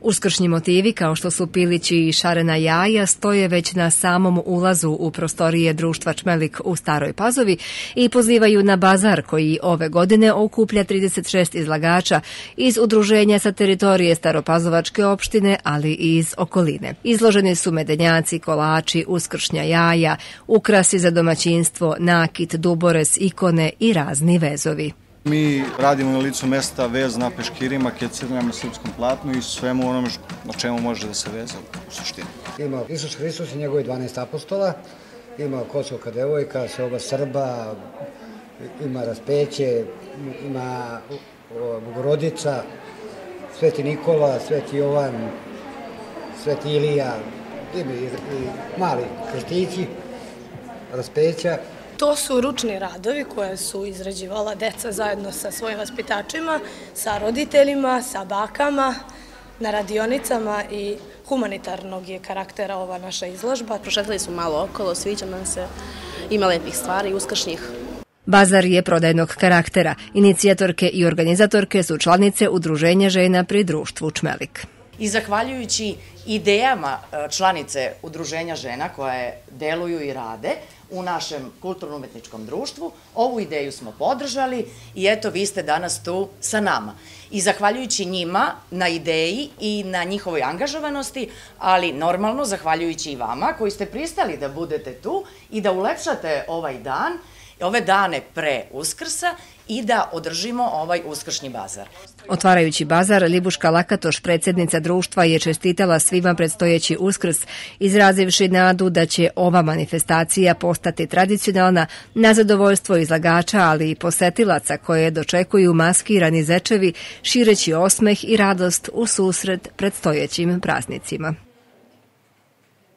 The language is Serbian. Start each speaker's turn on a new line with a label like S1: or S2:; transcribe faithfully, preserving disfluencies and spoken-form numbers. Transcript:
S1: Uskršnji motivi, kao što su pilići i šarena jaja, stoje već na samom ulazu u prostorije društva Čmelik u Staroj Pazovi i pozivaju na bazar koji ove godine okuplja trideset šest izlagača iz udruženja sa teritorije Staropazovačke opštine, ali i iz okoline. Izloženi su medenjaci, kolači, uskršnja jaja, ukrasi za domaćinstvo, nakit, duborez, ikone i razni vezovi.
S2: Mi radimo na licu mesta vez na peškirima, kecirnjama, na srpskom platnu i svemu onome na čemu može da se veze u suštini.
S3: Ima Isus Hristos i njegovi dvanaest apostola, ima Kosovka devojka, seoba Srba, ima raspeće, ima Bogorodica, Sveti Nikola, Sveti Jovan, Sveti Ilija, ima i mali krstići, raspeća.
S4: To su ručni radovi koje su izrađivala deca zajedno sa svojim vaspitačima, sa roditeljima, sa bakama, na radionicama i humanitarnog je karaktera ova naša izložba.
S5: Prošetali smo malo okolo, sviđa nam se, ima lepih stvari, uskršnjih.
S1: Bazar je prodajnog karaktera. Inicijatorke i organizatorke su članice Udruženja žena pri društvu Čmelik.
S6: I zahvaljujući idejama članice Udruženja žena koje deluju i rade u našem kulturno-umetničkom društvu, ovu ideju smo podržali i eto vi ste danas tu sa nama. I zahvaljujući njima na ideji i na njihovoj angažovanosti, ali normalno zahvaljujući i vama koji ste pristali da budete tu i da ulepšate ovaj dan, ove dane pre Uskrsa i da održimo ovaj uskršnji bazar.
S1: Otvarajući bazar, Libuška Lakatoš, predsjednica društva, je čestitala svima predstojeći Uskrs, izrazivši nadu da će ova manifestacija postati tradicionalna na zadovoljstvo izlagača, ali i posetilaca koje dočekuju maskirani zečevi, šireći osmeh i radost u susret predstojećim praznicima.